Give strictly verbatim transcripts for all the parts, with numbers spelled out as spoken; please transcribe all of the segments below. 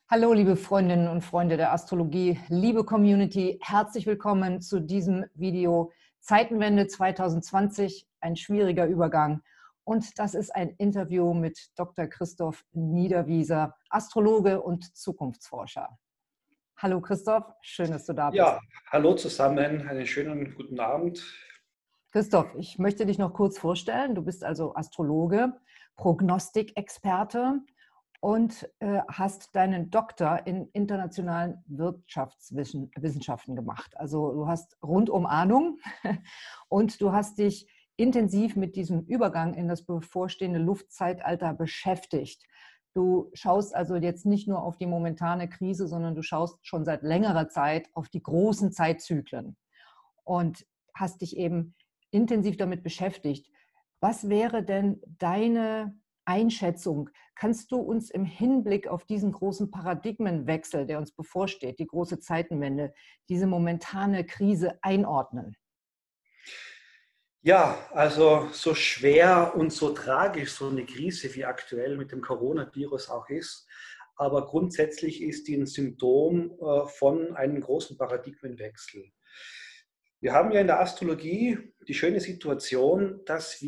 Hallo, liebe Freundinnen und Freunde der Astrologie, liebe Community, herzlich willkommen zu diesem Video Zeitenwende zwanzig zwanzig, ein schwieriger Übergang. Und das ist ein Interview mit Doktor Christoph Niederwieser, Astrologe und Zukunftsforscher. Hallo Christoph, schön, dass du da bist. Ja, hallo zusammen, einen schönen guten Abend. Christoph, ich möchte dich noch kurz vorstellen. Du bist also Astrologe, Prognostikexperte und äh, hast deinen Doktor in internationalen Wirtschaftswissenschaften gemacht. Also du hast rundum Ahnung und du hast dich intensiv mit diesem Übergang in das bevorstehende Luftzeitalter beschäftigt. Du schaust also jetzt nicht nur auf die momentane Krise, sondern du schaust schon seit längerer Zeit auf die großen Zeitzyklen und hast dich eben intensiv damit beschäftigt. Was wäre denn deine Einschätzung? Kannst du uns im Hinblick auf diesen großen Paradigmenwechsel, der uns bevorsteht, die große Zeitenwende, diese momentane Krise einordnen? Ja, also so schwer und so tragisch so eine Krise wie aktuell mit dem Coronavirus auch ist, aber grundsätzlich ist die ein Symptom äh, von einem großen Paradigmenwechsel. Wir haben ja in der Astrologie die schöne Situation, dass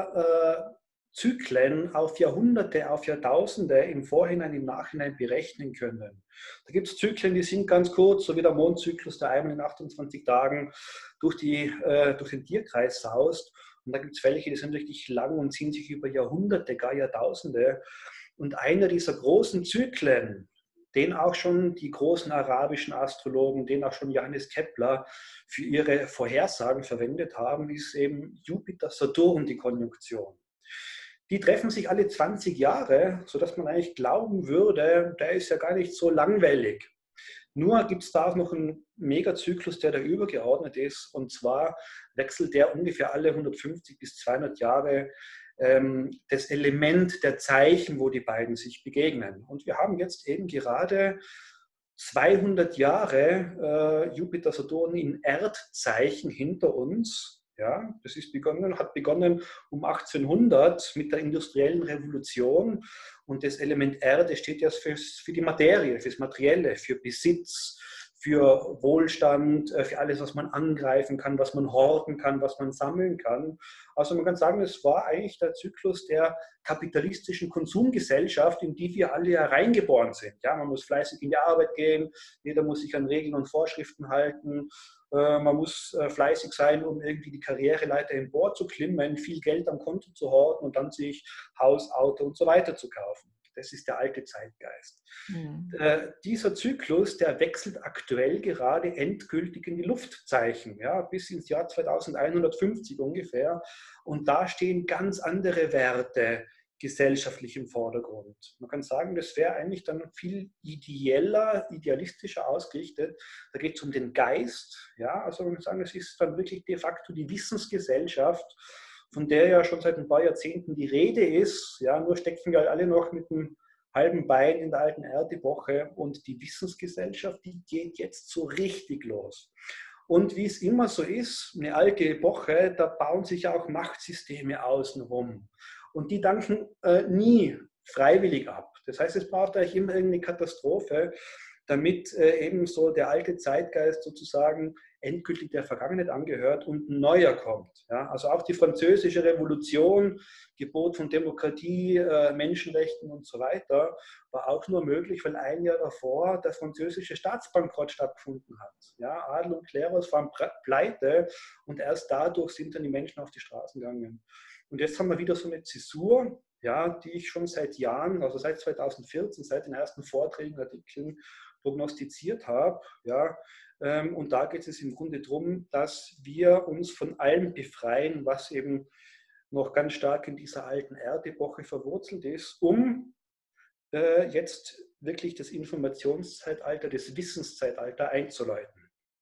wir äh, Zyklen auf Jahrhunderte, auf Jahrtausende im Vorhinein, im Nachhinein berechnen können. Da gibt es Zyklen, die sind ganz kurz, so wie der Mondzyklus, der einmal in achtundzwanzig Tagen durch, die, äh, durch den Tierkreis saust. Und da gibt es welche, die sind richtig lang und ziehen sich über Jahrhunderte, gar Jahrtausende. Und einer dieser großen Zyklen, den auch schon die großen arabischen Astrologen, den auch schon Johannes Kepler für ihre Vorhersagen verwendet haben, ist eben Jupiter-Saturn, die Konjunktion. Die treffen sich alle zwanzig Jahre, sodass man eigentlich glauben würde, der ist ja gar nicht so langweilig. Nur gibt es da auch noch einen Megazyklus, der da übergeordnet ist. Und zwar wechselt der ungefähr alle hundertfünfzig bis zweihundert Jahre ähm, das Element der Zeichen, wo die beiden sich begegnen. Und wir haben jetzt eben gerade zweihundert Jahre äh, Jupiter-Saturn in Erdzeichen hinter uns. Ja, das ist begonnen, hat begonnen um achtzehnhundert mit der industriellen Revolution. Und das Element Erde steht ja für, für die Materie, fürs Materielle, für Besitz, für Wohlstand, für alles, was man angreifen kann, was man horten kann, was man sammeln kann. Also man kann sagen, es war eigentlich der Zyklus der kapitalistischen Konsumgesellschaft, in die wir alle ja reingeboren sind. Ja, man muss fleißig in die Arbeit gehen, jeder muss sich an Regeln und Vorschriften halten. Man muss fleißig sein, um irgendwie die Karriereleiter emporzuklimmen, viel Geld am Konto zu horten und dann sich Haus, Auto und so weiter zu kaufen. Das ist der alte Zeitgeist. Mhm. Äh, dieser Zyklus, der wechselt aktuell gerade endgültig in die Luftzeichen, ja, bis ins Jahr zweitausendeinhundertfünfzig ungefähr. Und da stehen ganz andere Werte gesellschaftlich im Vordergrund. Man kann sagen, das wäre eigentlich dann viel ideeller, idealistischer ausgerichtet. Da geht es um den Geist. Ja, also man kann sagen, es ist dann wirklich de facto die Wissensgesellschaft, von der ja schon seit ein paar Jahrzehnten die Rede ist. Ja, nur stecken wir alle noch mit einem halben Bein in der alten Erdepoche und die Wissensgesellschaft, die geht jetzt so richtig los. Und wie es immer so ist, eine alte Epoche, da bauen sich auch Machtsysteme außenrum. Und die danken äh, nie freiwillig ab. Das heißt, es braucht eigentlich immer irgendeine Katastrophe, damit äh, eben so der alte Zeitgeist sozusagen endgültig der Vergangenheit angehört und ein neuer kommt. Ja, also auch die französische Revolution, Gebot von Demokratie, äh, Menschenrechten und so weiter, war auch nur möglich, weil ein Jahr davor der französische Staatsbankrott stattgefunden hat. Ja, Adel und Klerus waren pleite und erst dadurch sind dann die Menschen auf die Straßen gegangen. Und jetzt haben wir wieder so eine Zäsur, ja, die ich schon seit Jahren, also seit zweitausendvierzehn, seit den ersten Vorträgen, Artikeln prognostiziert habe. Ja, ähm, und da geht es im Grunde darum, dass wir uns von allem befreien, was eben noch ganz stark in dieser alten Erdepoche verwurzelt ist, um äh, jetzt wirklich das Informationszeitalter, das Wissenszeitalter einzuläuten.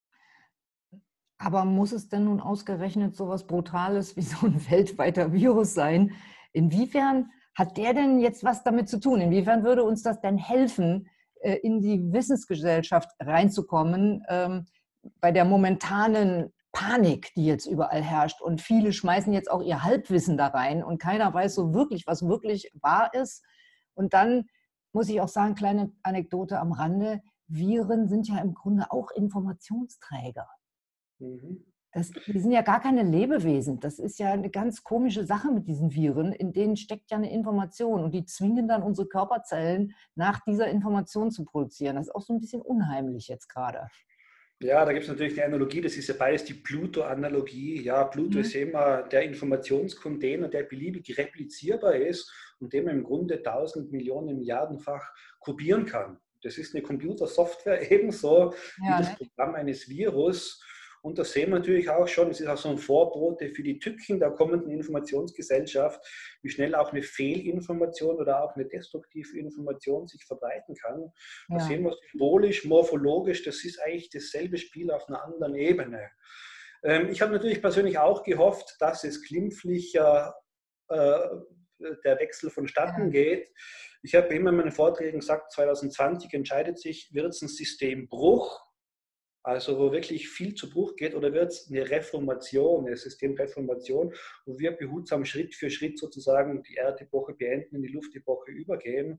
Aber muss es denn nun ausgerechnet so etwas Brutales wie so ein weltweiter Virus sein? Inwiefern hat der denn jetzt was damit zu tun? Inwiefern würde uns das denn helfen, in die Wissensgesellschaft reinzukommen, ähm, bei der momentanen Panik, die jetzt überall herrscht? Und viele schmeißen jetzt auch ihr Halbwissen da rein und keiner weiß so wirklich, was wirklich wahr ist. Und dann muss ich auch sagen, kleine Anekdote am Rande, Viren sind ja im Grunde auch Informationsträger. Mhm. Das, die sind ja gar keine Lebewesen. Das ist ja eine ganz komische Sache mit diesen Viren. In denen steckt ja eine Information und die zwingen dann unsere Körperzellen, nach dieser Information zu produzieren. Das ist auch so ein bisschen unheimlich jetzt gerade. Ja, da gibt es natürlich die Analogie, das ist ja beides die Pluto-Analogie. Ja, Pluto Mhm. ist ja immer der Informationscontainer, der beliebig replizierbar ist und den man im Grunde tausend Millionen Milliardenfach kopieren kann. Das ist eine Computersoftware ebenso wie Ja, das ne? Programm eines Virus. Und das sehen wir natürlich auch schon, es ist auch so ein Vorbote für die Tücken der kommenden Informationsgesellschaft, wie schnell auch eine Fehlinformation oder auch eine destruktive Information sich verbreiten kann. Da Ja. sehen wir symbolisch, morphologisch, das ist eigentlich dasselbe Spiel auf einer anderen Ebene. Ähm, ich habe natürlich persönlich auch gehofft, dass es glimpflicher äh, der Wechsel vonstatten Ja. geht. Ich habe immer in meinen Vorträgen gesagt, zwanzig zwanzig entscheidet sich, wird es ein Systembruch, also wo wirklich viel zu Bruch geht, oder wird es eine Reformation, eine Systemreformation, wo wir behutsam Schritt für Schritt sozusagen die Erdepoche beenden, in die Luftepoche übergehen.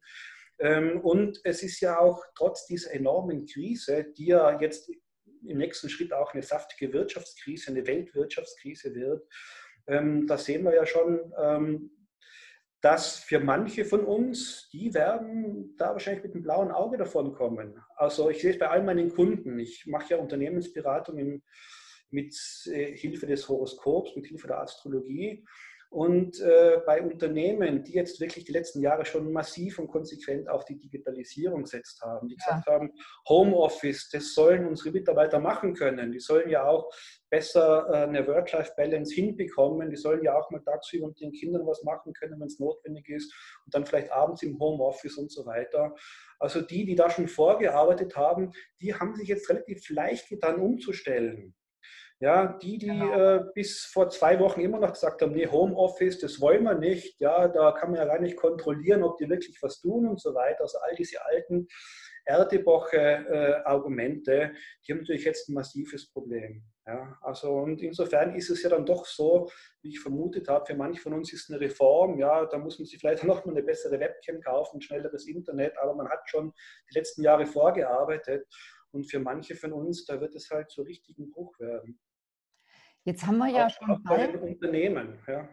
Und es ist ja auch trotz dieser enormen Krise, die ja jetzt im nächsten Schritt auch eine saftige Wirtschaftskrise, eine Weltwirtschaftskrise wird, da sehen wir ja schon, dass für manche von uns, die werden da wahrscheinlich mit einem blauen Auge davon kommen. Also ich sehe es bei all meinen Kunden. Ich mache ja Unternehmensberatung mit Hilfe des Horoskops, mit Hilfe der Astrologie. Und äh, bei Unternehmen, die jetzt wirklich die letzten Jahre schon massiv und konsequent auf die Digitalisierung gesetzt haben, die gesagt Ja. haben, Homeoffice, das sollen unsere Mitarbeiter machen können. Die sollen ja auch besser äh, eine Work-Life-Balance hinbekommen. Die sollen ja auch mal tagsüber mit den Kindern was machen können, wenn es notwendig ist. Und dann vielleicht abends im Homeoffice und so weiter. Also die, die da schon vorgearbeitet haben, die haben sich jetzt relativ leicht getan, umzustellen. Ja, die, die Genau. äh, bis vor zwei Wochen immer noch gesagt haben, nee, Homeoffice, das wollen wir nicht, ja, da kann man ja gar nicht kontrollieren, ob die wirklich was tun und so weiter. Also all diese alten Erdepoche-Argumente, äh, die haben natürlich jetzt ein massives Problem. Ja, also und insofern ist es ja dann doch so, wie ich vermutet habe, für manche von uns ist eine Reform, ja, da muss man sich vielleicht noch mal eine bessere Webcam kaufen, ein schnelleres Internet, aber man hat schon die letzten Jahre vorgearbeitet und für manche von uns, da wird es halt zu richtigen Bruch werden. Jetzt haben wir ja Auch, auch schon bei bald, den Unternehmen. Ja.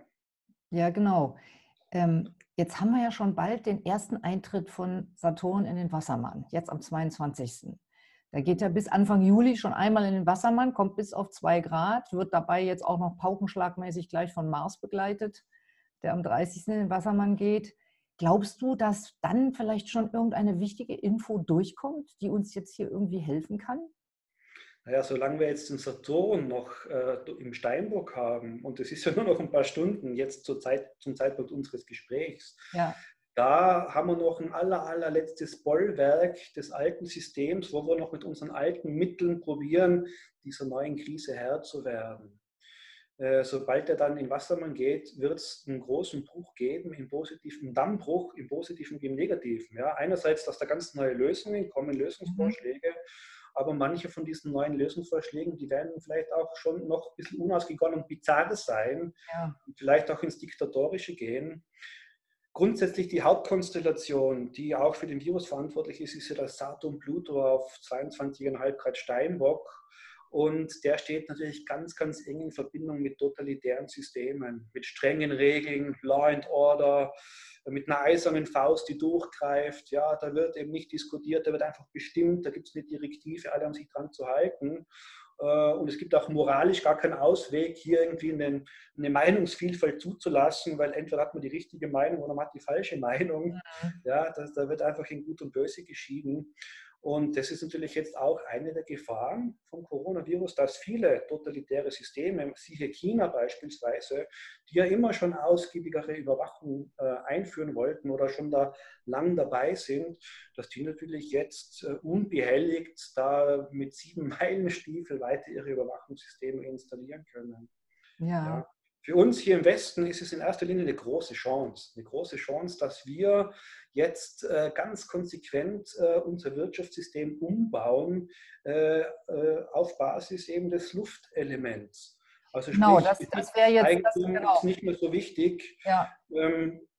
ja genau, ähm, jetzt haben wir ja schon bald den ersten Eintritt von Saturn in den Wassermann, jetzt am zweiundzwanzigsten Da geht er bis Anfang Juli schon einmal in den Wassermann, kommt bis auf zwei Grad, wird dabei jetzt auch noch paukenschlagmäßig gleich von Mars begleitet, der am dreißigsten in den Wassermann geht. Glaubst du, dass dann vielleicht schon irgendeine wichtige Info durchkommt, die uns jetzt hier irgendwie helfen kann? Naja, solange wir jetzt den Saturn noch äh, im Steinbock haben, und es ist ja nur noch ein paar Stunden jetzt zur Zeit, zum Zeitpunkt unseres Gesprächs, Ja, da haben wir noch ein aller, allerletztes Bollwerk des alten Systems, wo wir noch mit unseren alten Mitteln probieren, dieser neuen Krise Herr zu werden. Äh, sobald er dann in Wassermann geht, wird es einen großen Bruch geben, im positiven Dammbruch, im positiven wie im negativen. Ja? Einerseits, dass da ganz neue Lösungen kommen, mhm. Lösungsvorschläge, aber manche von diesen neuen Lösungsvorschlägen, die werden vielleicht auch schon noch ein bisschen unausgegoren und bizarr sein, Ja, vielleicht auch ins Diktatorische gehen. Grundsätzlich die Hauptkonstellation, die auch für den Virus verantwortlich ist, ist ja das Saturn-Pluto auf zweiundzwanzig Komma fünf Grad Steinbock. Und der steht natürlich ganz, ganz eng in Verbindung mit totalitären Systemen, mit strengen Regeln, Law and Order, mit einer eisernen Faust, die durchgreift. Ja, da wird eben nicht diskutiert, da wird einfach bestimmt, da gibt es eine Direktive, alle haben sich dran zu halten. Und es gibt auch moralisch gar keinen Ausweg, hier irgendwie eine, eine Meinungsvielfalt zuzulassen, weil entweder hat man die richtige Meinung oder man hat die falsche Meinung. Ja, das, da wird einfach in Gut und Böse geschieden. Und das ist natürlich jetzt auch eine der Gefahren vom Coronavirus, dass viele totalitäre Systeme, siehe China beispielsweise, die ja immer schon ausgiebigere Überwachung äh, einführen wollten oder schon da lang dabei sind, dass die natürlich jetzt äh, unbehelligt da mit sieben Meilenstiefel weiter ihre Überwachungssysteme installieren können. ja. Ja. Für uns hier im Westen ist es in erster Linie eine große Chance. Eine große Chance, dass wir jetzt äh, ganz konsequent äh, unser Wirtschaftssystem umbauen äh, äh, auf Basis eben des Luftelements. Also Genau, sprich, das, das wäre jetzt, das, Eigentum ist genau, nicht mehr so wichtig. ja, Ähm,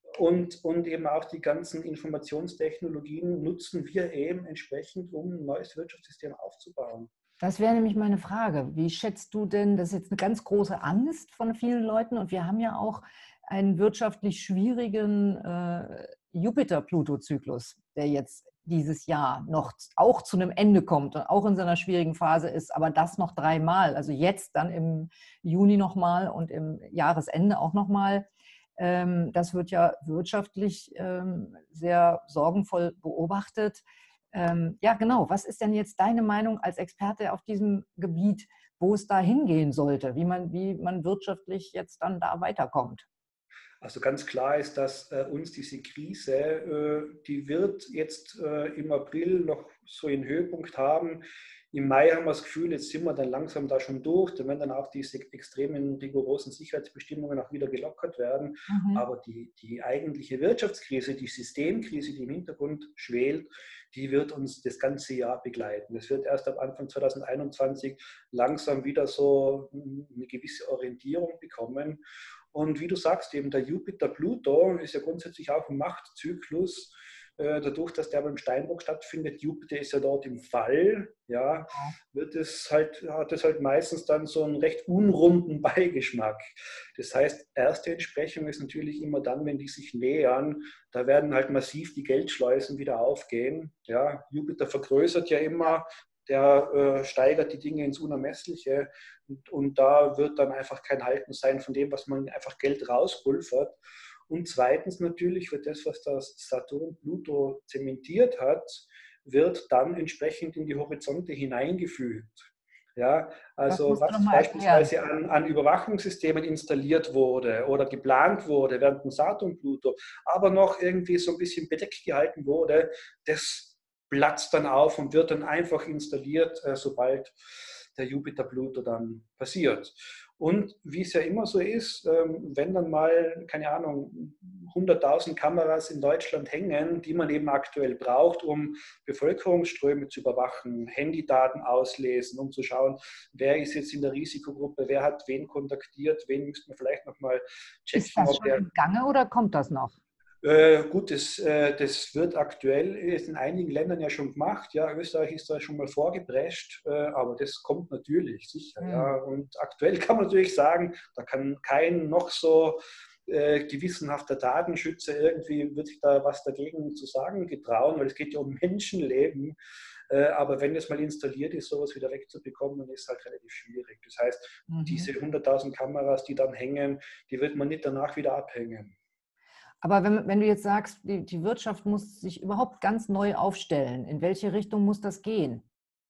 und, und eben auch die ganzen Informationstechnologien nutzen wir eben entsprechend, um ein neues Wirtschaftssystem aufzubauen. Das wäre nämlich meine Frage. Wie schätzt du denn, das ist jetzt eine ganz große Angst von vielen Leuten und wir haben ja auch einen wirtschaftlich schwierigen äh, Jupiter-Pluto-Zyklus, der jetzt dieses Jahr noch auch zu einem Ende kommt und auch in seiner schwierigen Phase ist, aber das noch dreimal, also jetzt dann im Juni nochmal und im Jahresende auch nochmal. Ähm, das wird ja wirtschaftlich ähm, sehr sorgenvoll beobachtet. Ähm, ja, genau. Was ist denn jetzt deine Meinung als Experte auf diesem Gebiet, wo es da hingehen sollte, wie man, wie man wirtschaftlich jetzt dann da weiterkommt? Also ganz klar ist, dass äh, uns diese Krise, äh, die wird jetzt äh, im April noch so einen Höhepunkt haben. Im Mai haben wir das Gefühl, jetzt sind wir dann langsam da schon durch. Dann werden dann auch diese extremen, rigorosen Sicherheitsbestimmungen auch wieder gelockert werden. Mhm. Aber die, die eigentliche Wirtschaftskrise, die Systemkrise, die im Hintergrund schwelt, die wird uns das ganze Jahr begleiten. Es wird erst ab Anfang zwanzig einundzwanzig langsam wieder so eine gewisse Orientierung bekommen. Und wie du sagst, eben der Jupiter-Pluto ist ja grundsätzlich auch ein Machtzyklus. Äh, dadurch, dass der beim Steinbock stattfindet, Jupiter ist ja dort im Fall, ja, wird es halt, hat es halt meistens dann so einen recht unrunden Beigeschmack. Das heißt, erste Entsprechung ist natürlich immer dann, wenn die sich nähern, da werden halt massiv die Geldschleusen wieder aufgehen. Ja, Jupiter vergrößert ja immer, der äh, steigert die Dinge ins Unermessliche und, und da wird dann einfach kein Halten sein von dem, was man einfach Geld rauspulvert. Und zweitens natürlich wird das, was das Saturn Pluto zementiert hat, wird dann entsprechend in die Horizonte hineingefügt. Ja, Das also musst du noch was mal erklären. beispielsweise an, an Überwachungssystemen installiert wurde oder geplant wurde während dem Saturn Pluto, aber noch irgendwie so ein bisschen bedeckt gehalten wurde, das platzt dann auf und wird dann einfach installiert, äh, sobald der Jupiter-Pluto dann passiert. Und wie es ja immer so ist, ähm, wenn dann mal, keine Ahnung, hunderttausend Kameras in Deutschland hängen, die man eben aktuell braucht, um Bevölkerungsströme zu überwachen, Handydaten auslesen, um zu schauen, wer ist jetzt in der Risikogruppe, wer hat wen kontaktiert, wen müsste man vielleicht nochmal Ist checken, das ob schon der im Gange oder kommt das noch? äh, gut, das, äh, das wird aktuell ist in einigen Ländern ja schon gemacht. Ja, Österreich ist da schon mal vorgeprescht, äh, aber das kommt natürlich, sicher. Hm. Ja. Und aktuell kann man natürlich sagen, da kann kein noch so äh, gewissenhafter Datenschützer irgendwie wird sich da was dagegen zu sagen getrauen, weil es geht ja um Menschenleben. Äh, aber wenn das mal installiert ist, sowas wieder wegzubekommen, dann ist es halt relativ schwierig. Das heißt, Mhm. diese hunderttausend Kameras, die dann hängen, die wird man nicht danach wieder abhängen. Aber wenn, wenn du jetzt sagst, die, die Wirtschaft muss sich überhaupt ganz neu aufstellen, in welche Richtung muss das gehen?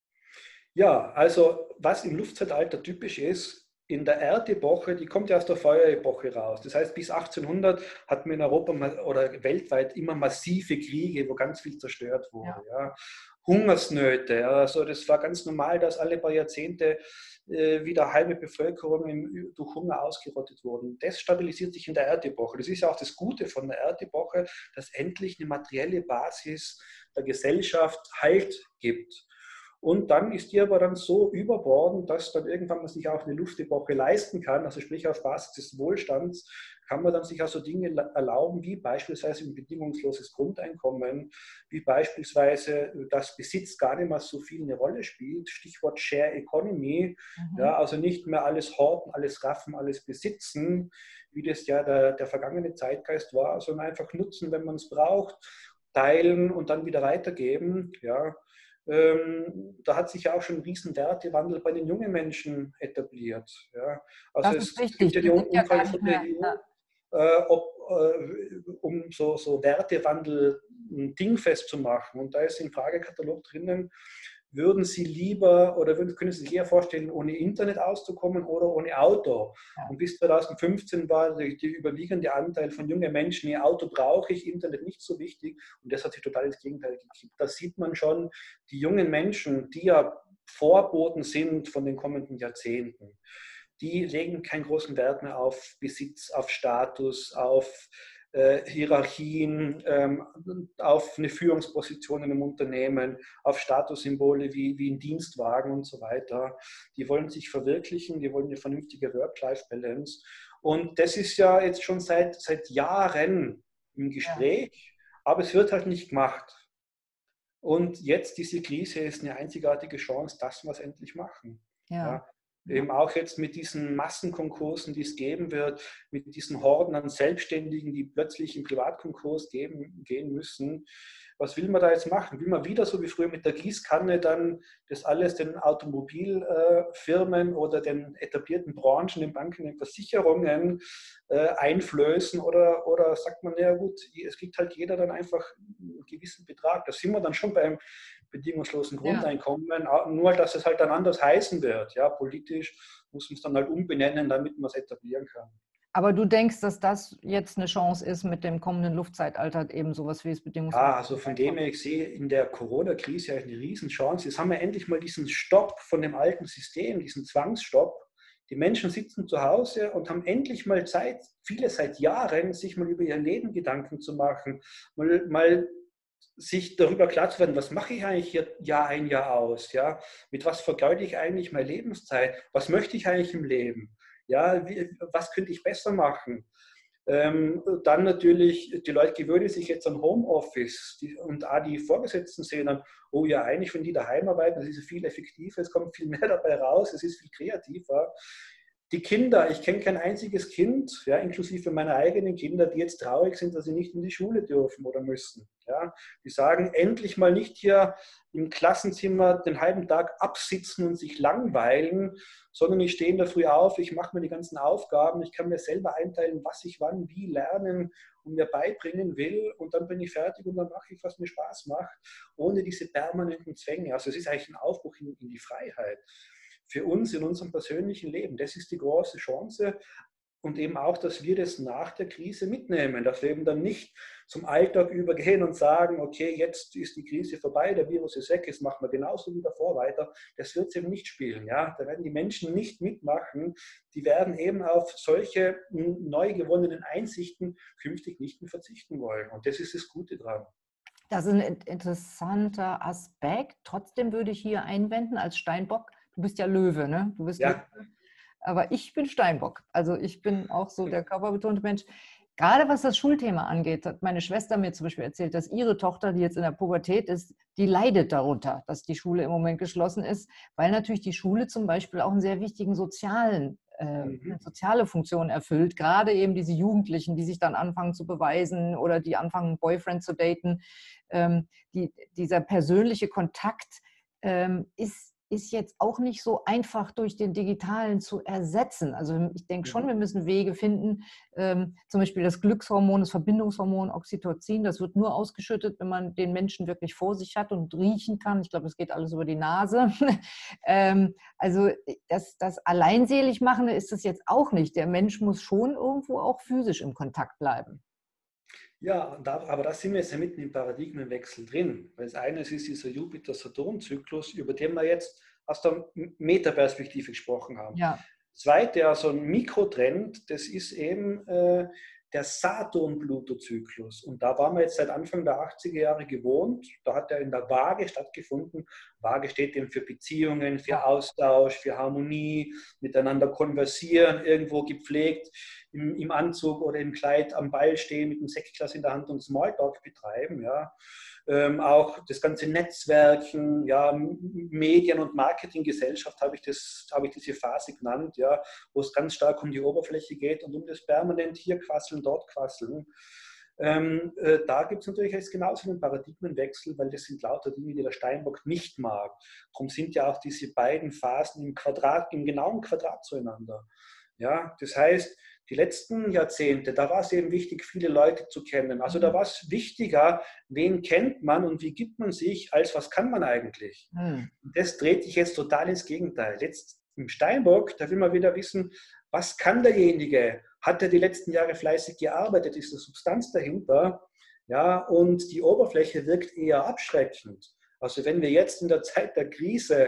Ja, also was im Luftzeitalter typisch ist, in der Erdepoche, die kommt ja aus der Feuerepoche raus. Das heißt, bis achtzehnhundert hatten wir in Europa oder weltweit immer massive Kriege, wo ganz viel zerstört wurde. Ja. Ja. Hungersnöte, also das war ganz normal, dass alle paar Jahrzehnte äh, wieder halbe Bevölkerungen durch Hunger ausgerottet wurden. Das stabilisiert sich in der Erdepoche. Das ist ja auch das Gute von der Erdepoche, dass endlich eine materielle Basis der Gesellschaft Halt gibt. Und dann ist die aber dann so überbordend, dass dann irgendwann man sich auch eine Luftepoche leisten kann, also sprich auf Basis des Wohlstands, kann man dann sich also Dinge erlauben, wie beispielsweise ein bedingungsloses Grundeinkommen, wie beispielsweise, dass Besitz gar nicht mehr so viel eine Rolle spielt, Stichwort Share Economy, Mhm. ja, also nicht mehr alles horten, alles raffen, alles besitzen, wie das ja der, der vergangene Zeitgeist war, sondern einfach nutzen, wenn man es braucht, teilen und dann wieder weitergeben, ja. Ähm, da hat sich ja auch schon ein riesen Wertewandel bei den jungen Menschen etabliert. Ja. Also Das ist es gibt richtig. ja die Die sind ja Umfrage gar nicht von der mehr. E U, Na, äh, ob, äh, um so, so Wertewandel ein Ding festzumachen. Und da ist im Fragekatalog drinnen, würden Sie lieber oder würden, können Sie sich eher vorstellen, ohne Internet auszukommen oder ohne Auto? ja. Und bis zwanzig fünfzehn war der überwiegende Anteil von jungen Menschen, ihr Auto brauche ich, Internet nicht so wichtig. Und das hat sich total ins Gegenteil gekippt. Da sieht man schon, die jungen Menschen, die ja Vorboten sind von den kommenden Jahrzehnten, die legen keinen großen Wert mehr auf Besitz, auf Status, auf äh, Hierarchien, ähm, auf eine Führungsposition in einem Unternehmen, auf Statussymbole wie, wie ein Dienstwagen und so weiter. Die wollen sich verwirklichen, die wollen eine vernünftige Work-Life-Balance. Und das ist ja jetzt schon seit, seit Jahren im Ja. Gespräch, aber es wird halt nicht gemacht. Und jetzt diese Krise ist eine einzigartige Chance, dass wir es endlich machen. Ja. Ja, Ja. eben auch jetzt mit diesen Massenkonkursen, die es geben wird, mit diesen Horden an Selbstständigen, die plötzlich in Privatkonkurs geben, gehen müssen. Was will man da jetzt machen? Will man wieder so wie früher mit der Gießkanne dann das alles den Automobilfirmen oder den etablierten Branchen, den Banken, den Versicherungen äh, einflößen? Oder, oder sagt man, ja gut, es kriegt halt jeder dann einfach einen gewissen Betrag. Da sind wir dann schon beim bedingungslosen Ja. Grundeinkommen, nur dass es halt dann anders heißen wird. Ja, politisch muss man es dann halt umbenennen, damit man es etablieren kann. Aber du denkst, dass das jetzt eine Chance ist, mit dem kommenden Luftzeitalter eben sowas wie das bedingungslose Ja, also von dem Grundeinkommen? her, ich sehe in der Corona-Krise eine Riesenchance. Jetzt haben wir endlich mal diesen Stopp von dem alten System, diesen Zwangsstopp. Die Menschen sitzen zu Hause und haben endlich mal Zeit, viele seit Jahren, sich mal über ihr Leben Gedanken zu machen, mal, mal sich darüber klar zu werden, was mache ich eigentlich hier Jahr ein, Jahr aus? Ja? Mit was vergeude ich eigentlich meine Lebenszeit? Was möchte ich eigentlich im Leben? Ja, wie, was könnte ich besser machen? Ähm, dann natürlich, die Leute gewöhnen sich jetzt an Homeoffice die, und auch die Vorgesetzten sehen dann, oh ja, eigentlich, wenn die daheim arbeiten, das ist viel effektiver, es kommt viel mehr dabei raus, es ist viel kreativer. Die Kinder, ich kenne kein einziges Kind, ja, inklusive meiner eigenen Kinder, die jetzt traurig sind, dass sie nicht in die Schule dürfen oder müssen. Ja. Die sagen, endlich mal nicht hier im Klassenzimmer den halben Tag absitzen und sich langweilen, sondern ich stehe in der Früh auf, ich mache mir die ganzen Aufgaben, ich kann mir selber einteilen, was ich wann wie lernen und mir beibringen will und dann bin ich fertig und dann mache ich, was mir Spaß macht, ohne diese permanenten Zwänge. Also es ist eigentlich ein Aufbruch in, in die Freiheit. Für uns in unserem persönlichen Leben. Das ist die große Chance und eben auch, dass wir das nach der Krise mitnehmen, dass wir eben dann nicht zum Alltag übergehen und sagen, okay, jetzt ist die Krise vorbei, der Virus ist weg, jetzt machen wir genauso wie davor weiter. Das wird es eben nicht spielen. Ja? Da werden die Menschen nicht mitmachen. Die werden eben auf solche neu gewonnenen Einsichten künftig nicht mehr verzichten wollen. Und das ist das Gute dran. Das ist ein interessanter Aspekt. Trotzdem würde ich hier einwenden als Steinbock, du bist ja Löwe, ne? Du bist Ja. Löwe, aber ich bin Steinbock. Also ich bin auch so der körperbetonte Mensch. Gerade was das Schulthema angeht, hat meine Schwester mir zum Beispiel erzählt, dass ihre Tochter, die jetzt in der Pubertät ist, die leidet darunter, dass die Schule im Moment geschlossen ist, weil natürlich die Schule zum Beispiel auch einen sehr wichtigen sozialen, äh, eine soziale Funktion erfüllt. Gerade eben diese Jugendlichen, die sich dann anfangen zu beweisen oder die anfangen, einen Boyfriend zu daten. Ähm, die, dieser persönliche Kontakt ähm, ist ist jetzt auch nicht so einfach durch den Digitalen zu ersetzen. Also ich denke schon, wir müssen Wege finden, ähm, zum Beispiel das Glückshormon, das Verbindungshormon Oxytocin, das wird nur ausgeschüttet, wenn man den Menschen wirklich vor sich hat und riechen kann. Ich glaube, das geht alles über die Nase. ähm, also das, das alleinselig machen ist es jetzt auch nicht. Der Mensch muss schon irgendwo auch physisch im Kontakt bleiben. Ja, da, aber da sind wir jetzt ja mitten im Paradigmenwechsel drin. Weil das eine ist dieser Jupiter-Saturn-Zyklus, über den wir jetzt aus der Metaperspektive gesprochen haben. Ja. Das zweite, also ein Mikrotrend, das ist eben äh, der Saturn-Pluto-Zyklus. Und da waren wir jetzt seit Anfang der achtziger Jahre gewohnt. Da hat er in der Waage stattgefunden. Waage steht eben für Beziehungen, für Austausch, für Harmonie, miteinander konversieren, irgendwo gepflegt im, im Anzug oder im Kleid am Ball stehen, mit einem Sektglas in der Hand und Smalltalk betreiben. Ja. Ähm, auch das ganze Netzwerken, ja, Medien- und Marketinggesellschaft habe ich, das, habe ich diese Phase genannt, ja, wo es ganz stark um die Oberfläche geht und um das permanent hier quasseln, dort quasseln. Ähm, äh, da gibt es natürlich jetzt genauso einen Paradigmenwechsel, weil das sind lauter Dinge, die der Steinbock nicht mag. Darum sind ja auch diese beiden Phasen im Quadrat, im genauen Quadrat zueinander. Ja, das heißt, die letzten Jahrzehnte, da war es eben wichtig, viele Leute zu kennen. Also da war es wichtiger, wen kennt man und wie gibt man sich, als was kann man eigentlich. Hm. Und das dreht sich jetzt total ins Gegenteil. Jetzt im Steinbock, da will man wieder wissen, was kann derjenige? Hat er die letzten Jahre fleißig gearbeitet? Ist eine Substanz dahinter? Ja, und die Oberfläche wirkt eher abschreckend. Also wenn wir jetzt in der Zeit der Krise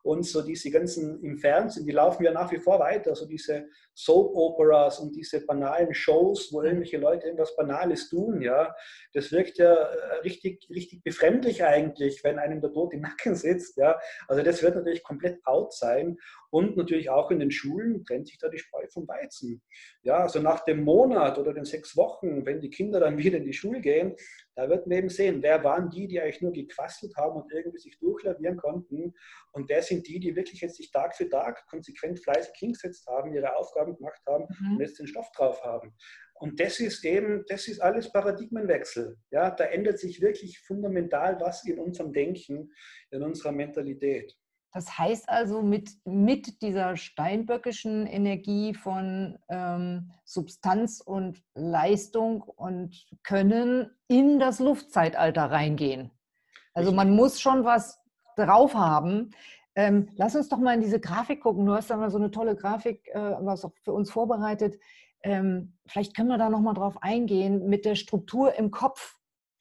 und so diese ganzen im Fernsehen, die laufen ja nach wie vor weiter, so diese Soap-Operas und diese banalen Shows, wo irgendwelche Leute irgendwas Banales tun, ja, das wirkt ja richtig, richtig befremdlich eigentlich, wenn einem der Tod im Nacken sitzt, ja, also das wird natürlich komplett out sein und natürlich auch in den Schulen trennt sich da die Spreu vom Weizen, ja, also nach dem Monat oder den sechs Wochen, wenn die Kinder dann wieder in die Schule gehen, da wird man eben sehen, wer waren die, die eigentlich nur gequasselt haben und irgendwie sich durchlavieren konnten und wer sind die, die wirklich jetzt sich Tag für Tag konsequent fleißig hingesetzt haben, ihre Aufgaben gemacht haben Mhm. und jetzt den Stoff drauf haben. Und das ist eben, das ist alles Paradigmenwechsel. Ja, da ändert sich wirklich fundamental was in unserem Denken, in unserer Mentalität. Das heißt also, mit, mit dieser steinböckischen Energie von ähm, Substanz und Leistung und Können in das Luftzeitalter reingehen. Also Richtig. man muss schon was drauf haben. Ähm, lass uns doch mal in diese Grafik gucken. Du hast da mal so eine tolle Grafik, äh, was auch für uns vorbereitet. Ähm, vielleicht können wir da noch mal drauf eingehen mit der Struktur im Kopf.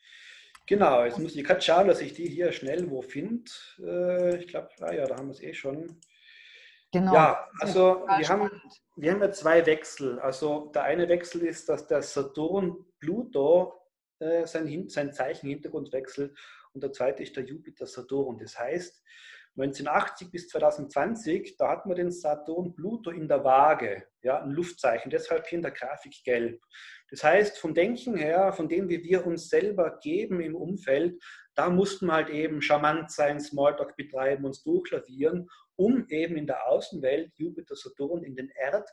Genau, jetzt muss ich gerade schauen, dass ich die hier schnell wo finde. Äh, ich glaube, ah ja, da haben wir es eh schon. Genau, Ja, das ist ja also total wir haben, spannend. wir haben ja zwei Wechsel. Also der eine Wechsel ist, dass der Saturn-Pluto äh, sein, sein Zeichen-Hintergrund wechselt und der zweite ist der Jupiter-Saturn. Das heißt, neunzehnhundertachtzig bis zweitausendzwanzig, da hat man den Saturn-Pluto in der Waage, ja, ein Luftzeichen, deshalb hier in der Grafik gelb. Das heißt, vom Denken her, von dem, wie wir uns selber geben im Umfeld, da mussten wir halt eben charmant sein, Smalltalk betreiben, uns durchlavieren, um eben in der Außenwelt Jupiter, Saturn in den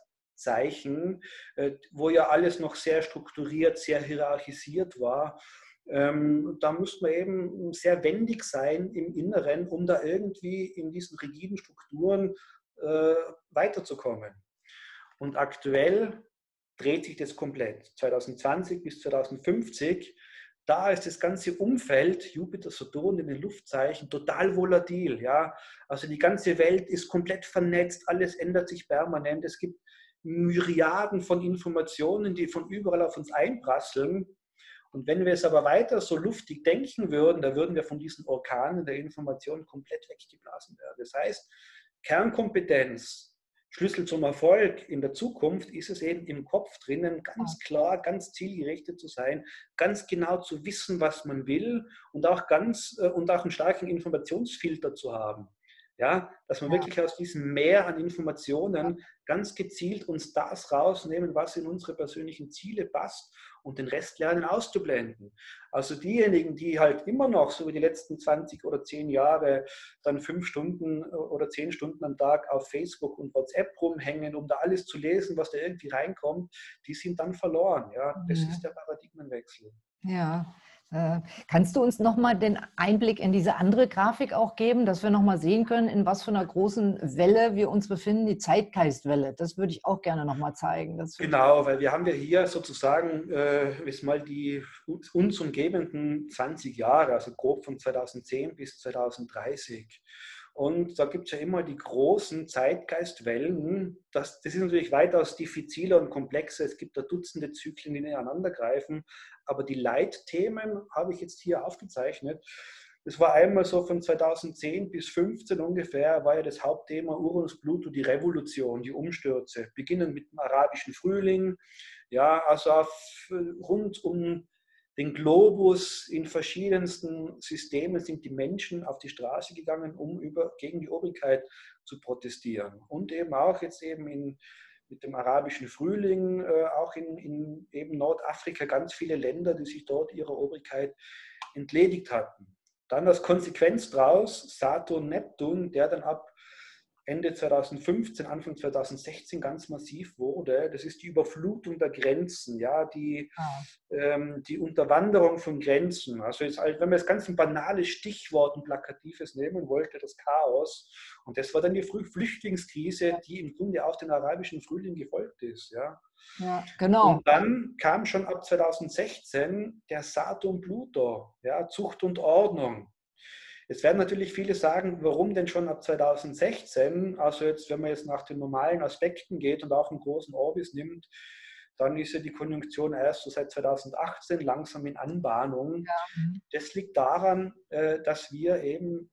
Erdzeichen, wo ja alles noch sehr strukturiert, sehr hierarchisiert war, ähm, da muss man eben sehr wendig sein im Inneren, um da irgendwie in diesen rigiden Strukturen äh, weiterzukommen. Und aktuell dreht sich das komplett. zweitausendzwanzig bis zweitausendfünfzig, da ist das ganze Umfeld, Jupiter, Saturn in den Luftzeichen, total volatil. Ja? Also die ganze Welt ist komplett vernetzt, alles ändert sich permanent. Es gibt Myriaden von Informationen, die von überall auf uns einprasseln. Und wenn wir es aber weiter so luftig denken würden, da würden wir von diesen Orkanen der Information komplett weggeblasen werden. Das heißt, Kernkompetenz, Schlüssel zum Erfolg in der Zukunft ist es eben im Kopf drinnen, ganz klar, ganz zielgerichtet zu sein, ganz genau zu wissen, was man will und auch ganz und auch einen starken Informationsfilter zu haben. Ja, dass man Ja. wirklich aus diesem Meer an Informationen ganz gezielt uns das rausnehmen, was in unsere persönlichen Ziele passt und den Rest lernen auszublenden. Also diejenigen, die halt immer noch so wie die letzten zwanzig oder zehn Jahre dann fünf Stunden oder zehn Stunden am Tag auf Facebook und WhatsApp rumhängen, um da alles zu lesen, was da irgendwie reinkommt, die sind dann verloren. Ja, das ist der Paradigmenwechsel. Ja. Äh, kannst du uns nochmal den Einblick in diese andere Grafik auch geben, dass wir nochmal sehen können, in was für einer großen Welle wir uns befinden, die Zeitgeistwelle. Das würde ich auch gerne nochmal zeigen. Das genau, weil wir haben ja hier sozusagen äh, jetzt mal die uns umgebenden zwanzig Jahre, also grob von zweitausendzehn bis zweitausenddreißig. Und da gibt es ja immer die großen Zeitgeistwellen. Das, das ist natürlich weitaus diffiziler und komplexer. Es gibt da Dutzende Zyklen, die ineinander greifen. Aber die Leitthemen habe ich jetzt hier aufgezeichnet. Das war einmal so von zweitausendzehn bis zweitausendfünfzehn ungefähr, war ja das Hauptthema Uranus, Pluto, die Revolution, die Umstürze. Beginnend mit dem arabischen Frühling, ja, also auf, rund um den Globus in verschiedensten Systemen sind die Menschen auf die Straße gegangen, um über, gegen die Obrigkeit zu protestieren. Und eben auch jetzt eben in, mit dem arabischen Frühling, äh, auch in, in eben Nordafrika ganz viele Länder, die sich dort ihrer Obrigkeit entledigt hatten. Dann als Konsequenz daraus Saturn, Neptun, der dann ab Ende zweitausendfünfzehn, Anfang zweitausendsechzehn ganz massiv wurde. Das ist die Überflutung der Grenzen, ja, die, ah. ähm, die Unterwanderung von Grenzen. Also jetzt, wenn man das ganz ein banales Stichwort und Plakatives nehmen wollte, das Chaos. Und das war dann die Flüchtlingskrise, die im Grunde auch den arabischen Frühling gefolgt ist. Ja. Ja, genau. Und dann kam schon ab zweitausendsechzehn der Saturn-Pluto, ja, Zucht und Ordnung. Jetzt werden natürlich viele sagen, warum denn schon ab zweitausendsechzehn? Also jetzt, wenn man jetzt nach den normalen Aspekten geht und auch einen großen Orbis nimmt, dann ist ja die Konjunktion erst so seit zweitausendachtzehn langsam in Anbahnung. Ja. Das liegt daran, dass wir eben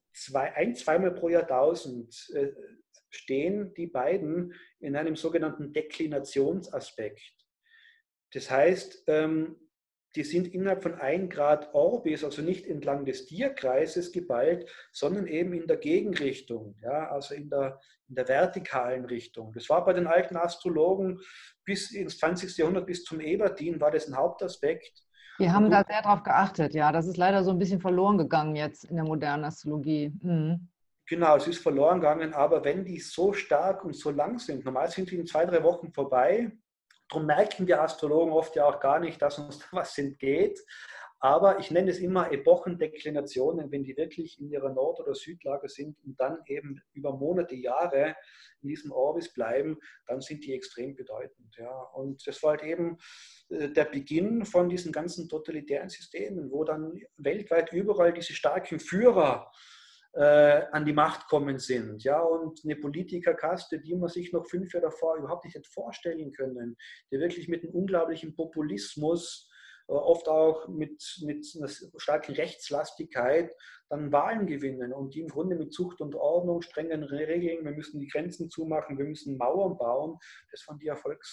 zwei, ein, zweimal pro Jahrtausend äh, stehen die beiden in einem sogenannten Deklinationsaspekt. Das heißt, ähm, die sind innerhalb von ein Grad Orbis, also nicht entlang des Tierkreises geballt, sondern eben in der Gegenrichtung, ja, also in der, in der vertikalen Richtung. Das war bei den alten Astrologen bis ins zwanzigste. Jahrhundert, bis zum Ebertin, war das ein Hauptaspekt. Wir Und haben durch da sehr drauf geachtet, ja. Das ist leider so ein bisschen verloren gegangen jetzt in der modernen Astrologie. Mhm. Genau, es ist verloren gegangen, aber wenn die so stark und so lang sind, normal sind die in zwei, drei Wochen vorbei, darum merken wir Astrologen oft ja auch gar nicht, dass uns da was entgeht, aber ich nenne es immer Epochendeklinationen, wenn die wirklich in ihrer Nord- oder Südlage sind und dann eben über Monate, Jahre in diesem Orbis bleiben, dann sind die extrem bedeutend. Ja. Und das war halt eben der Beginn von diesen ganzen totalitären Systemen, wo dann weltweit überall diese starken Führer äh, an die Macht kommen sind. Ja, und eine Politikerkaste, die man sich noch fünf Jahre davor überhaupt nicht hätte vorstellen können, die wirklich mit einem unglaublichen Populismus, äh, oft auch mit, mit einer starken Rechtslastigkeit, dann Wahlen gewinnen und die im Grunde mit Zucht und Ordnung, strengen Regeln, wir müssen die Grenzen zumachen, wir müssen Mauern bauen, das waren die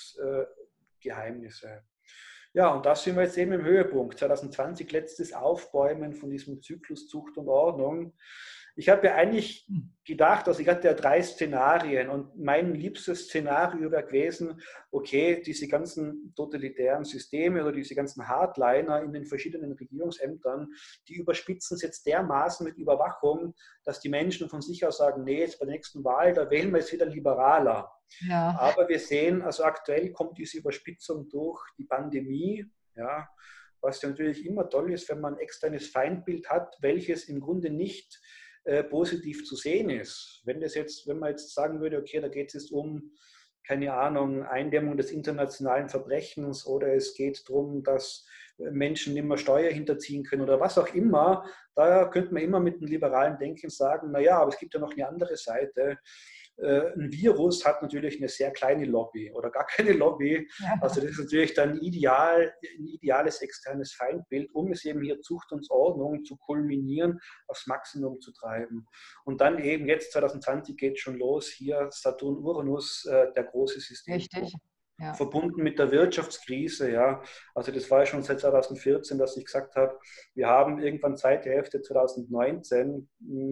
Erfolgsgeheimnisse. Ja, und da sind wir jetzt eben im Höhepunkt. zwanzig zwanzig, letztes Aufbäumen von diesem Zyklus Zucht und Ordnung. Ich habe ja eigentlich gedacht, also ich hatte ja drei Szenarien und mein liebstes Szenario wäre gewesen, okay, diese ganzen totalitären Systeme oder diese ganzen Hardliner in den verschiedenen Regierungsämtern, die überspitzen es jetzt dermaßen mit Überwachung, dass die Menschen von sich aus sagen, nee, jetzt bei der nächsten Wahl, da wählen wir jetzt wieder liberaler. Ja. Aber wir sehen, also aktuell kommt diese Überspitzung durch die Pandemie, ja, was ja natürlich immer toll ist, wenn man ein externes Feindbild hat, welches im Grunde nicht äh, positiv zu sehen ist. Wenn das jetzt, wenn man jetzt sagen würde, okay, da geht es jetzt um, keine Ahnung, Eindämmung des internationalen Verbrechens oder es geht darum, dass Menschen nicht mehr Steuer hinterziehen können oder was auch immer, da könnte man immer mit dem liberalen Denken sagen, naja, aber es gibt ja noch eine andere Seite. Ein Virus hat natürlich eine sehr kleine Lobby oder gar keine Lobby. Ja. Also das ist natürlich dann ideal, ein ideales externes Feindbild, um es eben hier Zucht und Ordnung zu kulminieren, aufs Maximum zu treiben. Und dann eben jetzt zwanzig zwanzig geht schon los, hier Saturn-Uranus, äh, der große Systembruch. Richtig. Ja. Verbunden mit der Wirtschaftskrise, ja. Also das war ja schon seit zwanzig vierzehn, dass ich gesagt habe, wir haben irgendwann zweite Hälfte zwanzig neunzehn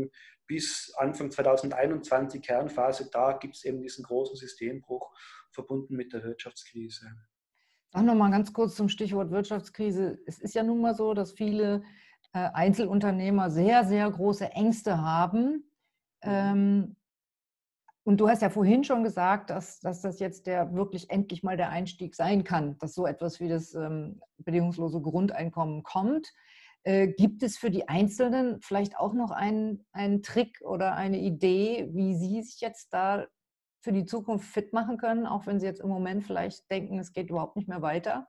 bis Anfang zwanzig einundzwanzig Kernphase, da gibt es eben diesen großen Systembruch verbunden mit der Wirtschaftskrise. Sag noch mal ganz kurz zum Stichwort Wirtschaftskrise. Es ist ja nun mal so, dass viele äh, Einzelunternehmer sehr, sehr große Ängste haben. Mhm. Ähm, und du hast ja vorhin schon gesagt, dass, dass das jetzt der wirklich endlich mal der Einstieg sein kann, dass so etwas wie das ähm, bedingungslose Grundeinkommen kommt. Äh, gibt es für die Einzelnen vielleicht auch noch einen, einen Trick oder eine Idee, wie sie sich jetzt da für die Zukunft fit machen können, auch wenn sie jetzt im Moment vielleicht denken, es geht überhaupt nicht mehr weiter?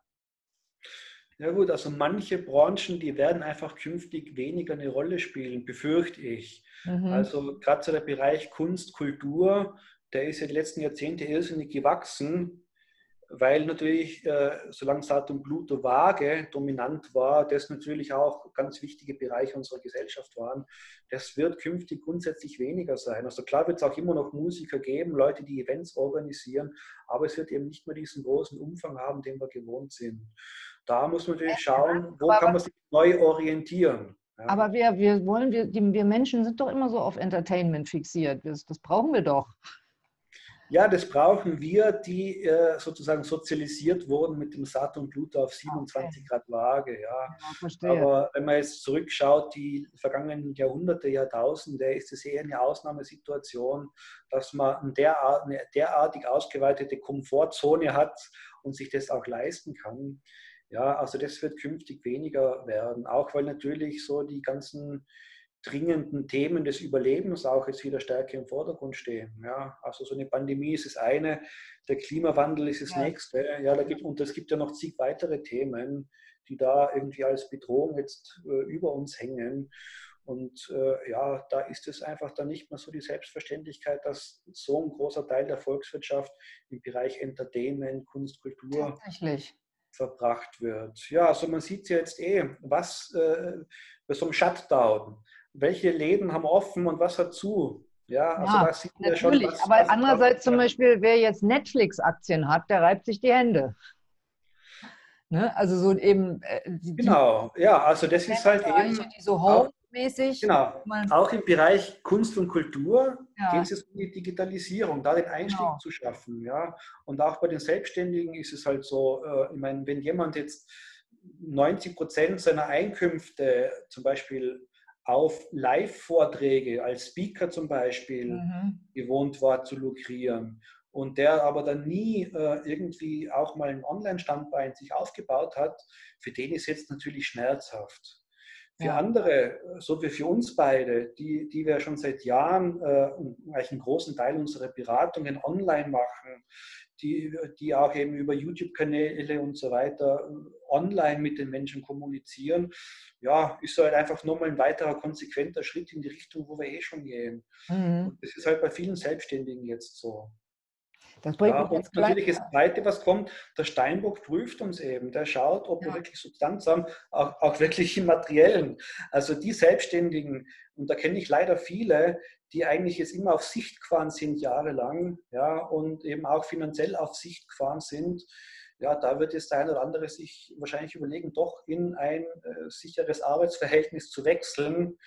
Ja gut, also manche Branchen, die werden einfach künftig weniger eine Rolle spielen, befürchte ich. Mhm. Also gerade so der Bereich Kunst, Kultur, der ist ja die letzten Jahrzehnte irrsinnig gewachsen, weil natürlich, äh, solange Saturn Pluto Waage dominant war, das natürlich auch ganz wichtige Bereiche unserer Gesellschaft waren. Das wird künftig grundsätzlich weniger sein. Also klar wird es auch immer noch Musiker geben, Leute, die Events organisieren, aber es wird eben nicht mehr diesen großen Umfang haben, den wir gewohnt sind. Da muss man natürlich schauen, wo kann man sich neu orientieren. Ja. Aber wir, wir wollen, wir, die, wir Menschen sind doch immer so auf Entertainment fixiert. Das, das brauchen wir doch. Ja, das brauchen wir, die äh, sozusagen sozialisiert wurden mit dem Saturn Pluto auf siebenundzwanzig okay. Grad Waage. Ja. Ja, verstehe. Aber wenn man jetzt zurückschaut, die vergangenen Jahrhunderte, Jahrtausende, ist es eher eine Ausnahmesituation, dass man eine, derart, eine derartig ausgeweitete Komfortzone hat und sich das auch leisten kann. Ja, also das wird künftig weniger werden, auch weil natürlich so die ganzen dringenden Themen des Überlebens auch jetzt wieder stärker im Vordergrund stehen. Ja, also so eine Pandemie ist das eine, der Klimawandel ist das ja. nächste. Ja, da gibt, und es gibt ja noch zig weitere Themen, die da irgendwie als Bedrohung jetzt äh, über uns hängen. Und äh, ja, da ist es einfach dann nicht mehr so die Selbstverständlichkeit, dass so ein großer Teil der Volkswirtschaft im Bereich Entertainment, Kunst, Kultur verbracht wird. Ja, also man sieht ja jetzt eh, was äh, bei so einem Shutdown, welche Läden haben offen und was hat zu. Ja, also Ja, da sieht man ja schon, natürlich. was, Aber was andererseits zum Beispiel, wer jetzt Netflix-Aktien hat, der reibt sich die Hände. Ne? Also so eben äh, die, die genau, ja, also das ist halt Bereiche, eben die so auch, home-mäßig. genau, mal- auch im Bereich Kunst und Kultur geht Ja, es jetzt um die Digitalisierung, da den Einstieg genau. zu schaffen. Ja. Und auch bei den Selbstständigen ist es halt so, äh, ich meine, wenn jemand jetzt neunzig Prozent seiner Einkünfte zum Beispiel auf Live-Vorträge als Speaker zum Beispiel Mhm. gewohnt war zu lukrieren und der aber dann nie äh, irgendwie auch mal ein Online-Standbein sich aufgebaut hat, für den ist jetzt natürlich schmerzhaft. Für Ja. andere, so wie für uns beide, die, die wir schon seit Jahren äh, eigentlich einen großen Teil unserer Beratungen online machen, die, die auch eben über YouTube-Kanäle und so weiter online mit den Menschen kommunizieren, ja, ist halt einfach nochmal ein weiterer konsequenter Schritt in die Richtung, wo wir eh schon gehen. Mhm. Und das ist halt bei vielen Selbstständigen jetzt so. Das bringt Ja, mich und jetzt gleich. natürlich das Zweite, was kommt, der Steinbock prüft uns eben. Der schaut, ob wir Ja. wirklich Substanz haben, auch, auch wirklich im Materiellen. Also die Selbstständigen, und da kenne ich leider viele, die eigentlich jetzt immer auf Sicht gefahren sind, jahrelang, ja, und eben auch finanziell auf Sicht gefahren sind. Ja, da wird jetzt der eine oder andere sich wahrscheinlich überlegen, doch in ein äh, sicheres Arbeitsverhältnis zu wechseln.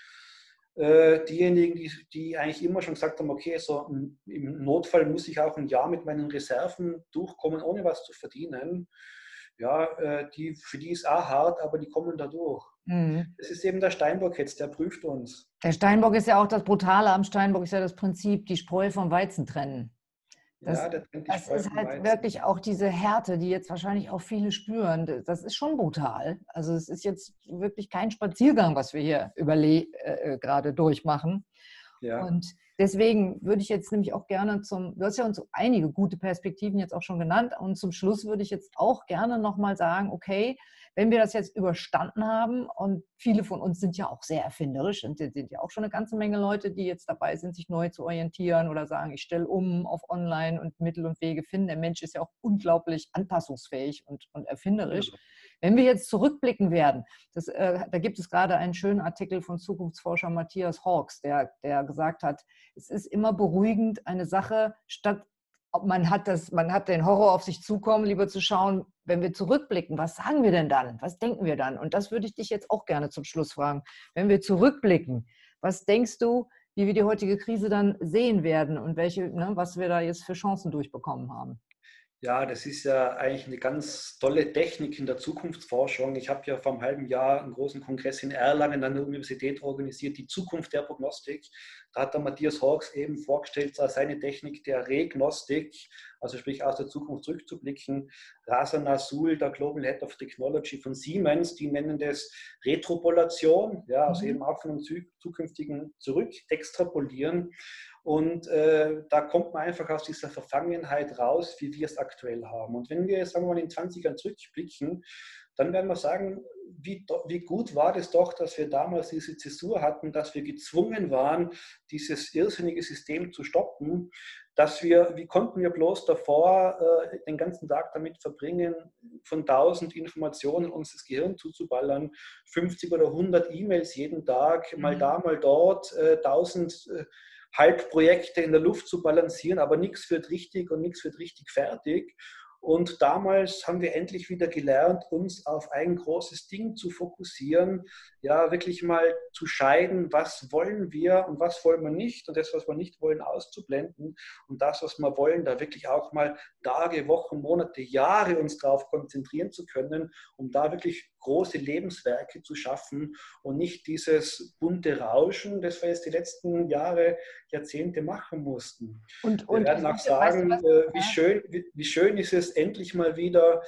Äh, diejenigen, die, die eigentlich immer schon gesagt haben, okay, so im Notfall muss ich auch ein Jahr mit meinen Reserven durchkommen, ohne was zu verdienen. Ja, äh, die, für die ist auch hart, aber die kommen da durch. Mhm. Das ist eben der Steinbock jetzt, der prüft uns. Der Steinbock ist ja auch das Brutale am Steinbock, ist ja das Prinzip, die Spreu vom Weizen trennen. Das, Ja, der trennt die das Spreu ist vom halt Weizen. wirklich auch diese Härte, die jetzt wahrscheinlich auch viele spüren. Das ist schon brutal. Also es ist jetzt wirklich kein Spaziergang, was wir hier überle äh, gerade durchmachen. Ja. Und deswegen würde ich jetzt nämlich auch gerne zum, du hast ja uns so einige gute Perspektiven jetzt auch schon genannt, und zum Schluss würde ich jetzt auch gerne nochmal sagen, okay, wenn wir das jetzt überstanden haben, und viele von uns sind ja auch sehr erfinderisch, und es sind ja auch schon eine ganze Menge Leute, die jetzt dabei sind, sich neu zu orientieren oder sagen, ich stelle um auf Online und Mittel und Wege finden. Der Mensch ist ja auch unglaublich anpassungsfähig und, und erfinderisch. Wenn wir jetzt zurückblicken werden, das, äh, da gibt es gerade einen schönen Artikel von Zukunftsforscher Matthias Hawkes, der, der gesagt hat, es ist immer beruhigend, eine Sache statt, man hat, das, man hat den Horror auf sich zukommen, lieber zu schauen, wenn wir zurückblicken, was sagen wir denn dann? Was denken wir dann? Und das würde ich dich jetzt auch gerne zum Schluss fragen. Wenn wir zurückblicken, was denkst du, wie wir die heutige Krise dann sehen werden und welche, ne, was wir da jetzt für Chancen durchbekommen haben? Ja, das ist ja eigentlich eine ganz tolle Technik in der Zukunftsforschung. Ich habe ja vor einem halben Jahr einen großen Kongress in Erlangen an der Universität organisiert, die Zukunft der Prognostik. Da hat der Matthias Hawkes eben vorgestellt, seine Technik der Regnostik, also sprich aus der Zukunft zurückzublicken. Razan Azul, der Global Head of Technology von Siemens, die nennen das Retropolation, ja, also Mhm. eben auch von einem zukünftigen zurück extrapolieren. Und äh, da kommt man einfach aus dieser Verfangenheit raus, wie wir es aktuell haben. Und wenn wir, sagen wir mal, in den zwanzigern zurückblicken, dann werden wir sagen, wie, wie gut war das doch, dass wir damals diese Zäsur hatten, dass wir gezwungen waren, dieses irrsinnige System zu stoppen, dass wir, wie konnten wir bloß davor äh, den ganzen Tag damit verbringen, von tausend Informationen uns das Gehirn zuzuballern, fünfzig oder hundert E-Mails jeden Tag, mal Mhm. da, mal dort, äh, tausend äh, Halbprojekte in der Luft zu balancieren, aber nichts wird richtig und nichts wird richtig fertig. Und damals haben wir endlich wieder gelernt, uns auf ein großes Ding zu fokussieren, ja, wirklich mal zu scheiden, was wollen wir und was wollen wir nicht, und das, was wir nicht wollen, auszublenden, und das, was wir wollen, da wirklich auch mal Tage, Wochen, Monate, Jahre uns darauf konzentrieren zu können, um da wirklich große Lebenswerke zu schaffen und nicht dieses bunte Rauschen, das wir jetzt die letzten Jahre, Jahrzehnte machen mussten. Und, Wir und werden auch weißt du sagen, was? äh, wie, Ja. schön, wie, wie schön ist es endlich mal wieder,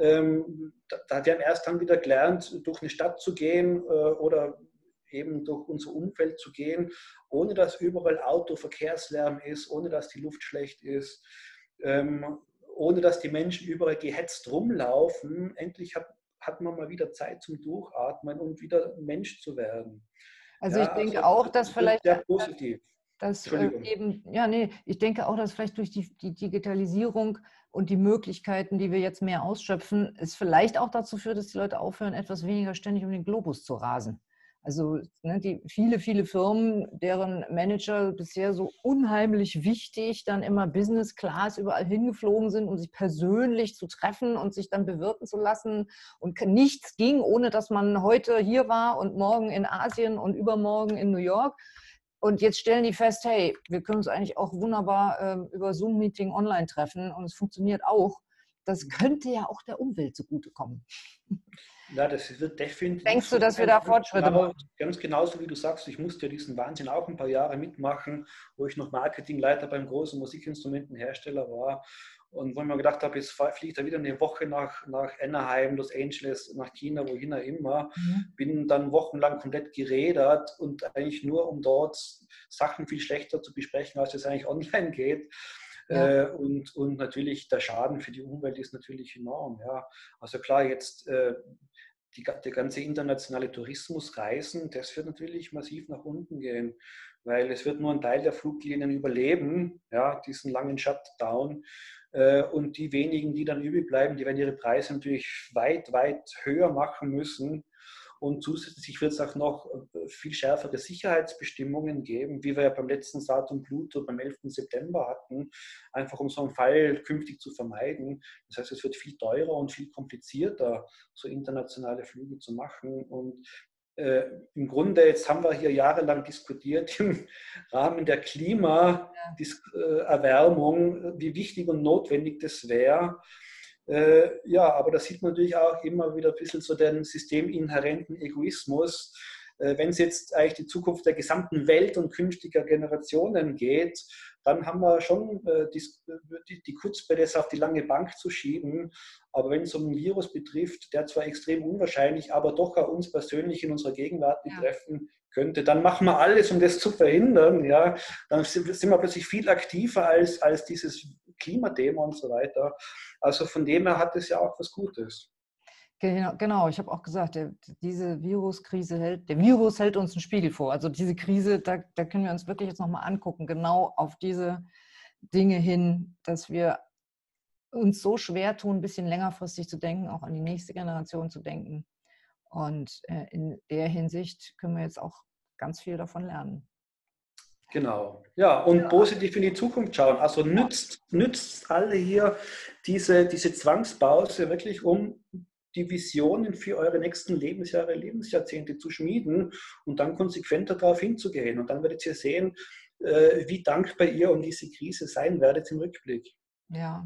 ähm, da, wir haben erst dann wieder gelernt, durch eine Stadt zu gehen äh, oder eben durch unser Umfeld zu gehen, ohne dass überall Autoverkehrslärm ist, ohne dass die Luft schlecht ist, ähm, ohne dass die Menschen überall gehetzt rumlaufen. Endlich hat, hat man mal wieder Zeit zum Durchatmen und wieder Mensch zu werden. Also Ja, ich denke also auch, dass ich bin vielleicht sehr positiv. dass äh, Entschuldigung. eben, ja, nee, ich denke auch, dass vielleicht durch die, die Digitalisierung und die Möglichkeiten, die wir jetzt mehr ausschöpfen, es vielleicht auch dazu führt, dass die Leute aufhören, etwas weniger ständig um den Globus zu rasen. Also ne, die viele, viele Firmen, deren Manager bisher so unheimlich wichtig, dann immer Business Class überall hingeflogen sind, um sich persönlich zu treffen und sich dann bewirten zu lassen. Und nichts ging, ohne dass man heute hier war und morgen in Asien und übermorgen in New York. Und jetzt stellen die fest, hey, wir können uns eigentlich auch wunderbar äh, über Zoom-Meeting online treffen und es funktioniert auch. Das könnte ja auch der Umwelt zugutekommen. Ja, das wird definitiv Denkst du, so dass wir sein. da Ganz Fortschritte genau, machen? ganz genauso wie du sagst, ich musste ja diesen Wahnsinn auch ein paar Jahre mitmachen, wo ich noch Marketingleiter beim großen Musikinstrumentenhersteller war. Und wo ich mir gedacht habe, jetzt fliege ich da wieder eine Woche nach, nach Anaheim, Los Angeles, nach China, wohin auch immer. Mhm. Bin dann wochenlang komplett gerädert und eigentlich nur, um dort Sachen viel schlechter zu besprechen, als es eigentlich online geht. Ja. Äh, und, und natürlich der Schaden für die Umwelt ist natürlich enorm. Ja. Also klar, jetzt äh, die, der ganze internationale Tourismusreisen, das wird natürlich massiv nach unten gehen, weil es wird nur ein Teil der Fluglinien überleben, ja, diesen langen Shutdown. Äh, und die wenigen, die dann übrig bleiben, die werden ihre Preise natürlich weit, weit höher machen müssen. Und zusätzlich wird es auch noch viel schärfere Sicherheitsbestimmungen geben, wie wir ja beim letzten Saturn Pluto beim elften September hatten, einfach um so einen Fall künftig zu vermeiden. Das heißt, es wird viel teurer und viel komplizierter, so internationale Flüge zu machen. Und äh, im Grunde, jetzt haben wir hier jahrelang diskutiert im Rahmen der Klimaerwärmung, wie wichtig und notwendig das wäre. Äh, ja, aber da sieht man natürlich auch immer wieder ein bisschen so den systeminhärenten Egoismus. Äh, Wenn es jetzt eigentlich die Zukunft der gesamten Welt und künftiger Generationen geht, dann haben wir schon äh, die, die, die Kurzbe, das auf die lange Bank zu schieben. Aber wenn es um ein Virus betrifft, der zwar extrem unwahrscheinlich, aber doch auch uns persönlich in unserer Gegenwart Ja. betreffen könnte, dann machen wir alles, um das zu verhindern. Ja? Dann sind wir plötzlich viel aktiver als, als dieses Klimathema und so weiter. Also von dem her hat es ja auch was Gutes. Genau, genau. Ich habe auch gesagt, der, diese Viruskrise hält, der Virus hält uns einen Spiegel vor. Also diese Krise, da, da können wir uns wirklich jetzt nochmal angucken, genau auf diese Dinge hin, dass wir uns so schwer tun, ein bisschen längerfristig zu denken, auch an die nächste Generation zu denken. Und äh, in der Hinsicht können wir jetzt auch ganz viel davon lernen. Genau. Ja, und positiv in die Zukunft schauen. Also nützt, nützt alle hier diese, diese Zwangspause wirklich, um die Visionen für eure nächsten Lebensjahre, Lebensjahrzehnte zu schmieden und dann konsequenter darauf hinzugehen. Und dann werdet ihr sehen, äh, wie dankbar ihr um diese Krise sein werdet im Rückblick. Ja.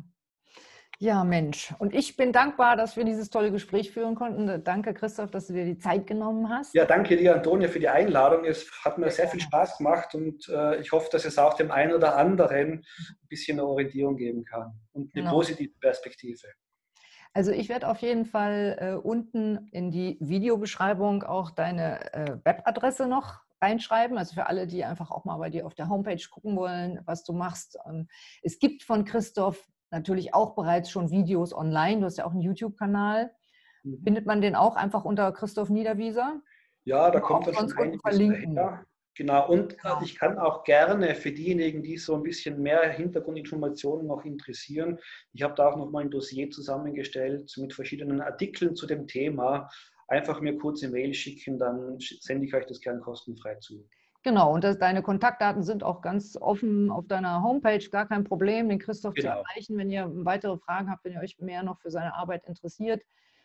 Ja, Mensch. Und ich bin dankbar, dass wir dieses tolle Gespräch führen konnten. Danke, Christoph, dass du dir die Zeit genommen hast. Ja, danke dir, Antonia, für die Einladung. Es hat mir Sehr sehr viel gerne. Spaß gemacht und äh, ich hoffe, dass es auch dem einen oder anderen ein bisschen eine Orientierung geben kann und eine Genau. positive Perspektive. Also ich werde auf jeden Fall äh, unten in die Videobeschreibung auch deine äh, Webadresse noch reinschreiben. Also für alle, die einfach auch mal bei dir auf der Homepage gucken wollen, was du machst. Ähm, es gibt von Christoph natürlich auch bereits schon Videos online. Du hast ja auch einen YouTube-Kanal. Mhm. Findet man den auch einfach unter Christoph Niederwieser? Ja, da Kann man kommt auch dann schon sonst unten einiges verlinken. daher. Genau, und äh, Genau. ich kann auch gerne für diejenigen, die so ein bisschen mehr Hintergrundinformationen noch interessieren, ich habe da auch noch mal ein Dossier zusammengestellt mit verschiedenen Artikeln zu dem Thema. Einfach mir kurz eine Mail schicken, dann sende ich euch das gern kostenfrei zu. Genau, und das, deine Kontaktdaten sind auch ganz offen auf deiner Homepage, gar kein Problem, den Christoph zu Genau. erreichen, wenn ihr weitere Fragen habt, wenn ihr euch mehr noch für seine Arbeit interessiert.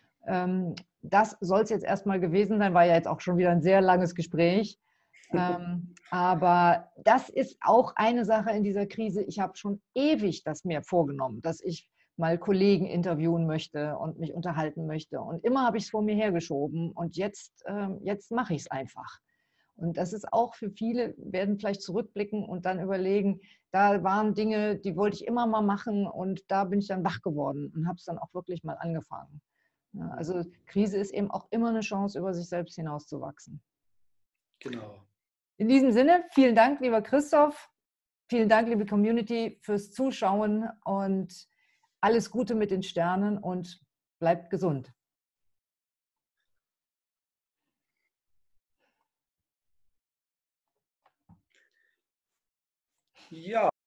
Ähm, das soll es jetzt erstmal gewesen sein, war ja jetzt auch schon wieder ein sehr langes Gespräch. Ähm, aber das ist auch eine Sache in dieser Krise. Ich habe schon ewig das mir vorgenommen, dass ich mal Kollegen interviewen möchte und mich unterhalten möchte. Und immer habe ich es vor mir hergeschoben und jetzt, ähm, jetzt mache ich es einfach. Und das ist auch für viele, werden vielleicht zurückblicken und dann überlegen, da waren Dinge, die wollte ich immer mal machen und da bin ich dann wach geworden und habe es dann auch wirklich mal angefangen. Ja, also Krise ist eben auch immer eine Chance, über sich selbst hinauszuwachsen. Genau. In diesem Sinne, vielen Dank, lieber Christoph. Vielen Dank, liebe Community, fürs Zuschauen und alles Gute mit den Sternen und bleibt gesund. Ja.